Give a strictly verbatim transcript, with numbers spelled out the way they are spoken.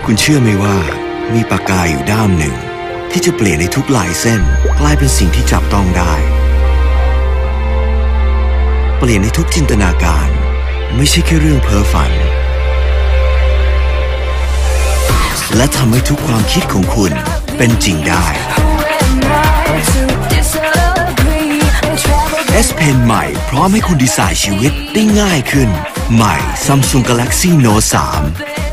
คุณเชื่อไหมว่ามีปากกาอยู่ด้ามหนึ่งที่จะเปลี่ยนในทุกลายเส้นกลายเป็นสิ่งที่จับต้องได้เปลี่ยนในทุกจินตนาการไม่ใช่แค่เรื่องเพ้อฝันและทำให้ทุกความคิดของคุณเป็นจริงได้ S Pen ใหม่พร้อมให้คุณดีไซน์ชีวิตได้ง่ายขึ้นใหม่ Samsung Galaxy Note สาม